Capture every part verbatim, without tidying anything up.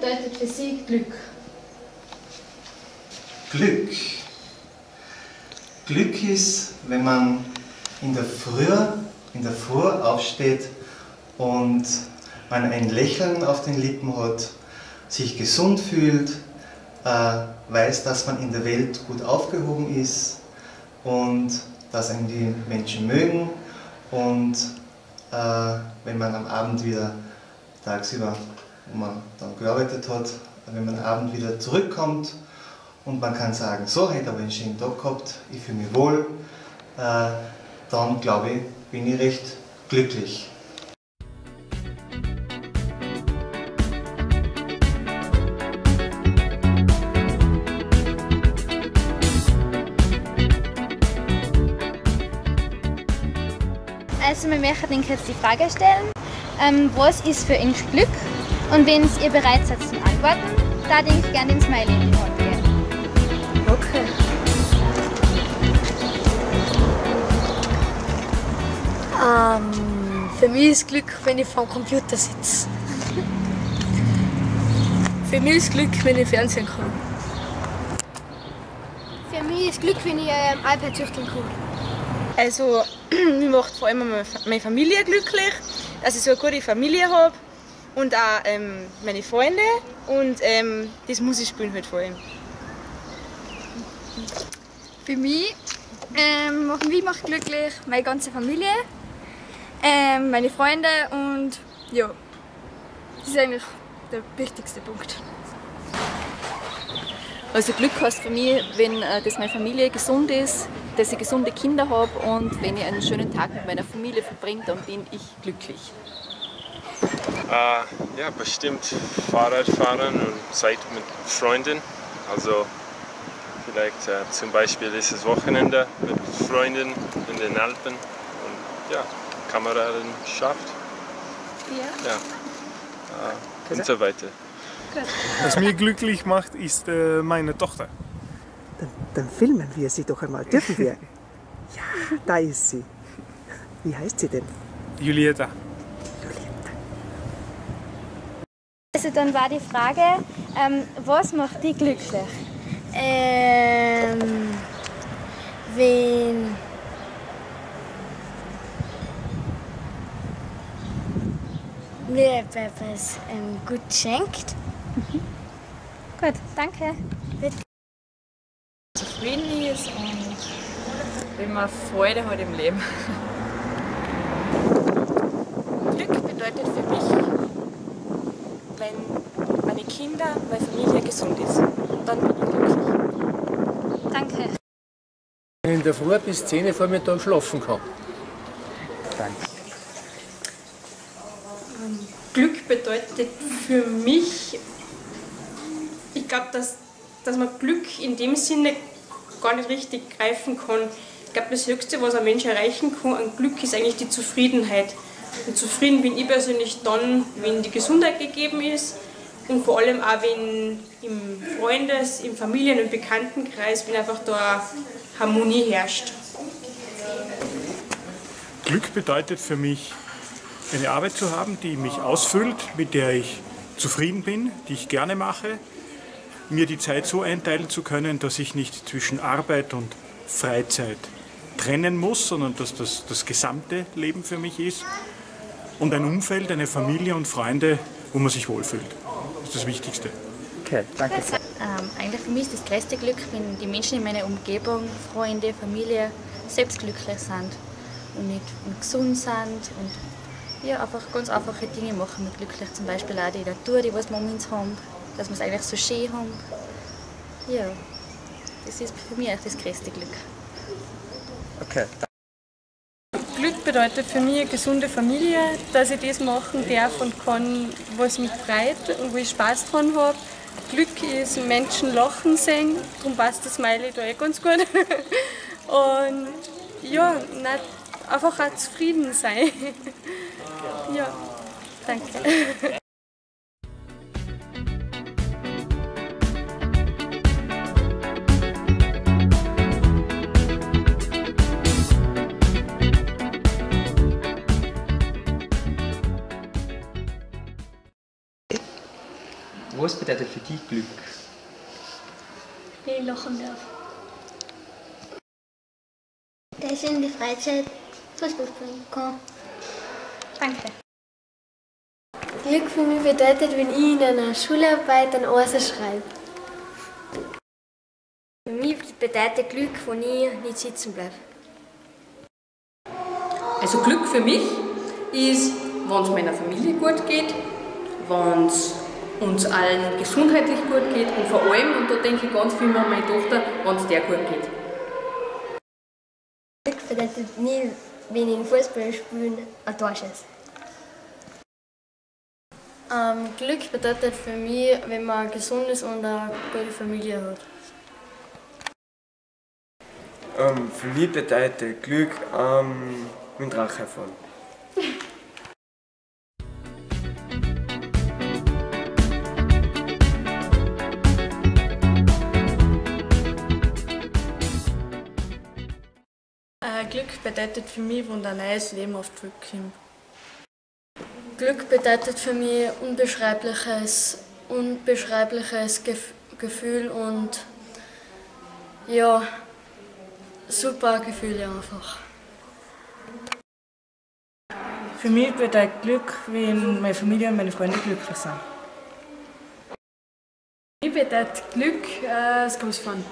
bedeutet für Sie Glück? Glück. Glück ist, wenn man in der Früh, in der Früh aufsteht und man ein Lächeln auf den Lippen hat, sich gesund fühlt, äh, weiß, dass man in der Welt gut aufgehoben ist und dass einen die Menschen mögen und äh, wenn man am Abend wieder tagsüber, wo man dann gearbeitet hat, wenn man am Abend wieder zurückkommt und man kann sagen, so, heute habe ich einen schönen Tag gehabt, ich fühle mich wohl, äh, dann glaube ich, bin ich recht glücklich. Also wir möchten Ihnen jetzt die Frage stellen, ähm, was ist für ihn Glück? Und wenn ihr bereit seid zum Antworten, da denke ich gerne den Smiley in die Hand geben. Okay. Ähm, für mich ist Glück, wenn ich vor dem Computer sitze. Für mich ist Glück, wenn ich Fernsehen kann. Für mich ist Glück, wenn ich ein iPad züchteln kann. Also, mir macht vor allem meine Familie glücklich, dass ich so eine gute Familie habe und auch ähm, meine Freunde und ähm, das Musikspielen halt vor allem. Für mich, ähm, macht mich macht glücklich meine ganze Familie, ähm, meine Freunde und ja, das ist eigentlich der wichtigste Punkt. Also Glück heißt für mich, wenn äh, dass meine Familie gesund ist, dass ich gesunde Kinder habe und wenn ich einen schönen Tag mit meiner Familie verbringe, dann bin ich glücklich. Äh, ja, bestimmt Fahrradfahren und Zeit mit Freunden. Also vielleicht äh, zum Beispiel dieses Wochenende mit Freunden in den Alpen und ja, Kameradschaft. Ja. ja. Äh, und so weiter. Was mich glücklich macht, ist äh, meine Tochter. Dann, dann filmen wir sie doch einmal. Dürfen wir? Ja, da ist sie. Wie heißt sie denn? Julieta. Julieta. Also dann war die Frage, ähm, was macht dich glücklich? Ähm, wenn mir etwas ähm, gut schenkt. Mhm. Gut, danke. Bitte. Zufrieden ist und wenn man Freude hat im Leben. Glück bedeutet für mich, wenn meine Kinder, meine Familie gesund ist. Dann bin ich glücklich. Danke. Wenn ich in der Früh bis zehn Uhr Vormittag schlafen kann. Danke. Glück bedeutet für mich, ich glaube, dass, dass man Glück in dem Sinne gar nicht richtig greifen kann. Ich glaube, das Höchste, was ein Mensch erreichen kann an Glück, ist eigentlich die Zufriedenheit. Und zufrieden bin ich persönlich dann, wenn die Gesundheit gegeben ist und vor allem auch, wenn im Freundes-, im Familien- und Bekanntenkreis, wenn einfach da Harmonie herrscht. Glück bedeutet für mich, eine Arbeit zu haben, die mich ausfüllt, mit der ich zufrieden bin, die ich gerne mache, mir die Zeit so einteilen zu können, dass ich nicht zwischen Arbeit und Freizeit trennen muss, sondern dass das das gesamte Leben für mich ist und ein Umfeld, eine Familie und Freunde, wo man sich wohlfühlt. Das ist das Wichtigste. Okay, danke. Ähm, eigentlich für mich ist das größte Glück, wenn die Menschen in meiner Umgebung, Freunde, Familie, selbst glücklich sind und, nicht, und gesund sind und ja, einfach ganz einfache Dinge machen mit glücklich. Zum Beispiel auch die Natur, die was wir um uns haben, dass wir es eigentlich so schön haben. Ja, das ist für mich eigentlich das größte Glück. Okay. Glück bedeutet für mich eine gesunde Familie, dass ich das machen darf und kann, was mich freut und wo ich Spaß dran habe. Glück ist Menschen lachen sehen, darum passt das Smiley da eh ganz gut. Und ja, nicht einfach auch zufrieden sein. Ja, danke. Was bedeutet für dich Glück? Wenn ich lachen darf. Dass ich in der Freizeit Fußball spielen kann. Danke. Glück für mich bedeutet, wenn ich in einer Schularbeit ein Eisen schreibe. Für mich bedeutet Glück, wenn ich nicht sitzen bleibe. Also Glück für mich ist, wenn es meiner Familie gut geht, wenn es uns allen gesundheitlich gut geht und vor allem, und da denke ich ganz viel an meine Tochter, wenn es der gut geht. Glück bedeutet nie, wenn ich in Fußball spiele, ein Tor schieße. Ähm, Glück bedeutet für mich, wenn man gesund ist und eine gute Familie hat. Ähm, für mich bedeutet Glück ähm, mit Drache fahren. Äh, Glück bedeutet für mich, wenn ein neues Leben auf die Welt kommt. Glück bedeutet für mich unbeschreibliches, unbeschreibliches Gef Gefühl und ja, super Gefühle einfach. Für mich bedeutet Glück, wenn meine Familie und meine Freunde glücklich sind. Für mich bedeutet Glück äh, das Großfahren.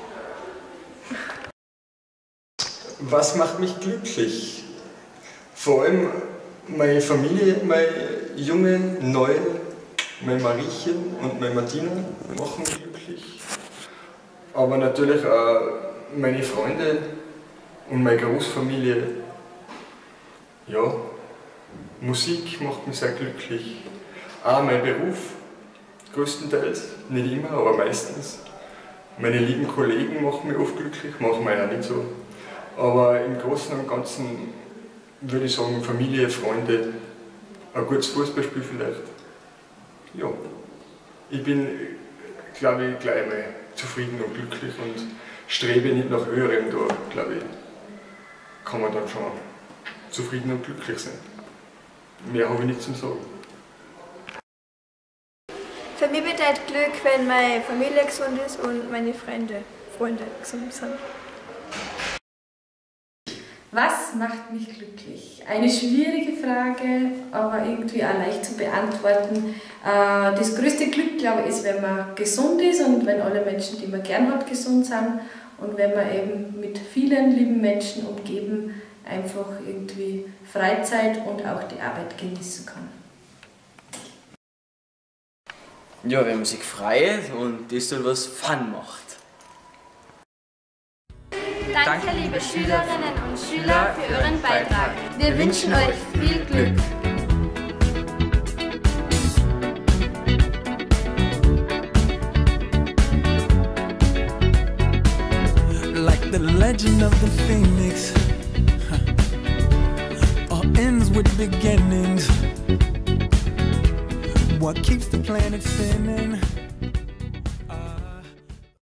Was macht mich glücklich? Vor allem meine Familie, meine Junge, Neue, mein Mariechen und meine Martina machen mich glücklich. Aber natürlich auch meine Freunde und meine Großfamilie. Ja, Musik macht mich sehr glücklich. Auch mein Beruf, größtenteils, nicht immer, aber meistens. Meine lieben Kollegen machen mich oft glücklich, machen mich auch nicht so. Aber im Großen und Ganzen würde ich sagen, Familie, Freunde, ein gutes Fußballspiel vielleicht. Ja, ich bin, glaube ich, gleich mal zufrieden und glücklich und strebe nicht nach Höherem. Da, glaube ich, kann man dann schon zufrieden und glücklich sein. Mehr habe ich nicht zum Sagen. Für mich bedeutet Glück, wenn meine Familie gesund ist und meine Freunde, Freunde gesund sind. Was macht mich glücklich? Eine schwierige Frage, aber irgendwie auch leicht zu beantworten. Das größte Glück, glaube ich, ist, wenn man gesund ist und wenn alle Menschen, die man gern hat, gesund sind und wenn man eben mit vielen lieben Menschen umgeben einfach irgendwie Freizeit und auch die Arbeit genießen kann. Ja, wenn man sich freut und das dann was Fun macht. Danke, Danke liebe Schülerinnen und Schüler, für Euren Beitrag. Wir, Wir wünschen euch viel Glück. Like the legend of the phoenix, huh. All ends with beginnings. What keeps the planet spinning?